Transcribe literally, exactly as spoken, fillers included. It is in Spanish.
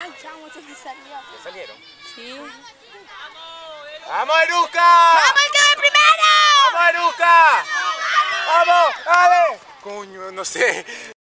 Ay, chamo, se me salió. ¿Ya salieron? Sí. ¡Vamos, Eruca! ¡Vamos, el que va primero! ¡Vamos, Eruca! ¡Vamos! ¡Dale! Coño, no sé.